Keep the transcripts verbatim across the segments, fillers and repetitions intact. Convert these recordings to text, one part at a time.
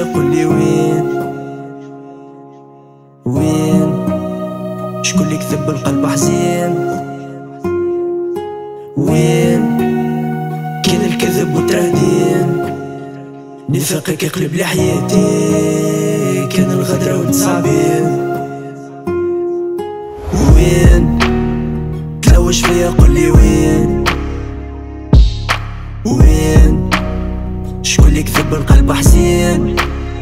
قولي وين وين شكون اللي كذب القلب حزين؟ وين كان الكذب والتهدين؟ نفاقك يقلب لي حياتي، كان الغدرة والتصابين. وين تلوش فيا قولي وين وين شكون اللي كذب القلب حزين؟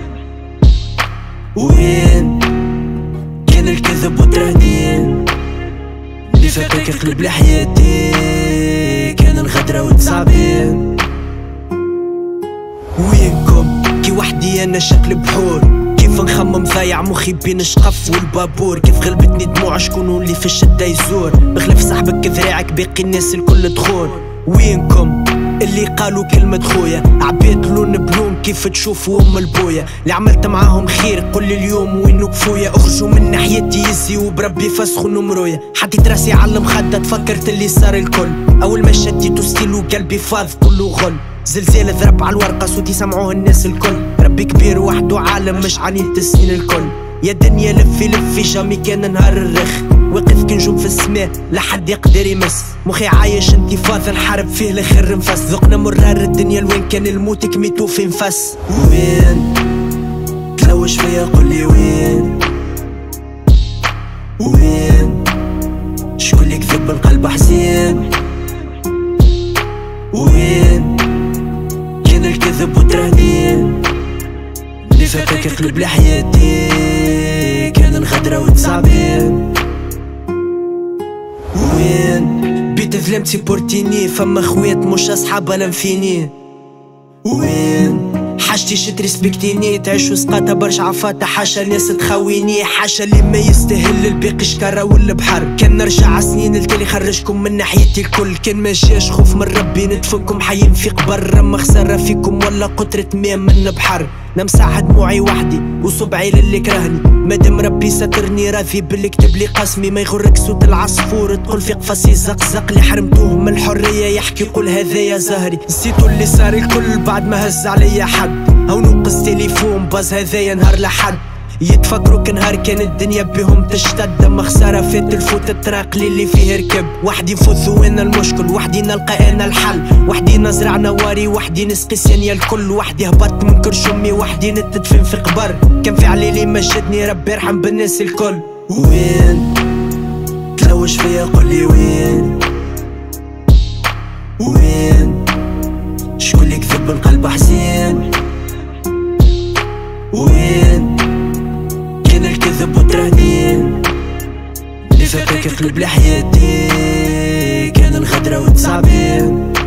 وين كان الكذب والتهدين؟ نفاقك يقلب لي حياتي، كان الغدرة والتصابين. وينكم كي وحدي انا شكل بحور، كيف نخمم ضايع مخي بين الشقف والبابور، كيف غلبتني دموع شكون اللي في الشدة يزور، بخلاف صاحبك ذراعك باقي الناس الكل دخول. وينكم اللي قالوا كلمة خويا، عبيد لون بلون كيف تشوفوا ام البويا، اللي عملت معاهم خير قل لي اليوم وين وقفويا، اخرجوا من ناحيتي يزي وبربي فسخوا نمرويا. حطيت راسي على المخدة تفكرت اللي صار الكل، اول ما شديتو ستيلو قلبي فاض كله غل، زلزال ضرب على الورقة صوتي سمعوه الناس الكل، ربي كبير وحده عالم مش عنيد السنين الكل. يا دنيا لفي لفي جامي كان نهار الرخ، واقف كنجوم في السماء لحد يقدر يمس، مخي عايش انتفاضة نحارب فيه لاخر نفس، ذقنا مرار الدنيا لوين كان الموت كميتو في نفس. وين تلوش فيا قولي وين وين شكون اللي كذب القلب حزين؟ وين كان الكذب والتهدين؟ نفاقك يقلب لي حياتي، كان الغدرة والتصابين. وين بيت ظلمتي بورتيني، فما خوات مش اصحاب ولا مفيني. وين حاجتي شت ريسبكتيني، تعيش وسقاطة برشا عفاطة، حاشا ناس تخويني، حاشا اللي ما يستاهل الباقي شكارة والبحر. كان نرجع عسنين التالي خرجكم من ناحيتي الكل، كان ما جاش خوف من ربي ندفنكم حيين في قبر، اما خسارة فيكم ولا قطرة ماء من بحر. نمسح دموعي وحدي وصبعي للي كرهني، مادام ربي سترني راضي باللي كتب لي قسمي. ما يغرك صوت العصفور تقول في قفصي زقزق، اللي حرمتوه من الحرية يحكي يقول هذا يا زهري. نسيتو اللي صار الكل بعد ما هز عليا حد، او نقص تليفون باز هذايا نهار لحد. يتفكروا كنهار كان الدنيا بهم تشتد، اما خسارة فات الفوت التراقلي اللي فيه ركب. وحدي نفوز وانا المشكل، وحدي نلقى انا الحل، وحدي نزرع نواري، وحدي نسقي ثانية الكل، وحدي هبطت من كرش امي، وحدي نتدفن في قبر. كان في عليلي مجدني ربي يرحم بالناس الكل. وين تلوش فيا قولي وين وين شكون اللي كذب القلب حزين؟ وين كان الكذب والتهدين؟ نفاقك يقلب لي حياتي، كان الغدرة والتصابين.